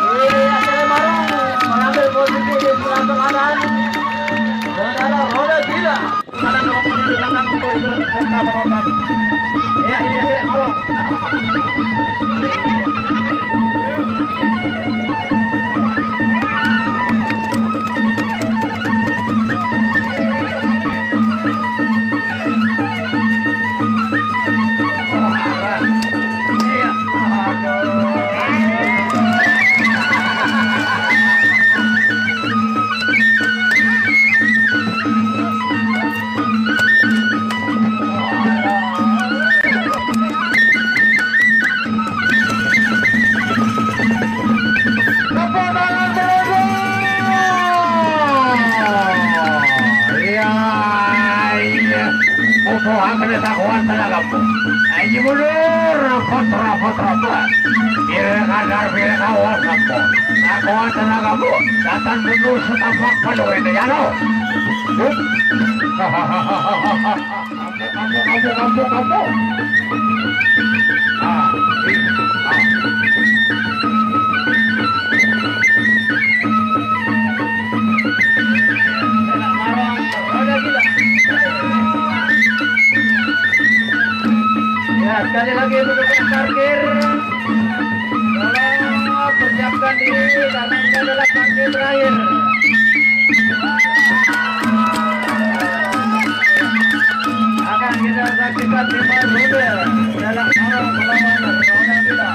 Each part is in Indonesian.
Akhirnya Marung mengambil posisi di sebelah kanan. Saudara roda gila. Kanan nomor di belakang untuk itu serta penonton. Ya ini akhirnya Marung. Kawan tenagamu, aji mundur, foto buat. Biar kadar biar kawan kamu, kawan tenagamu, datang mundur setapak penuh ini ya lo. Kamu. Sekali lagi petugas parkir, tolong persiapkan diri karena ini adalah parkir terakhir. Akan kita saksikan timur mobil dalam orang melawan roda kita.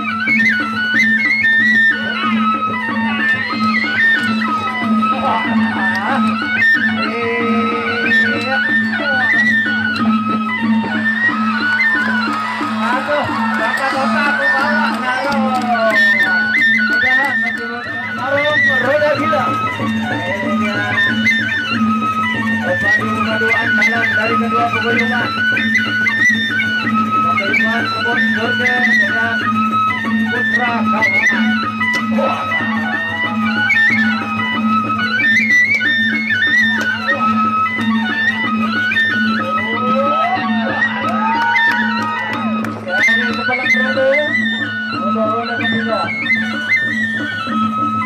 Roda gila. Padu-paduan dalam dari kedua peguyuban. Peguyuban kebun Jose dengan Putra Kawanan. Dari kepala roda ketiga.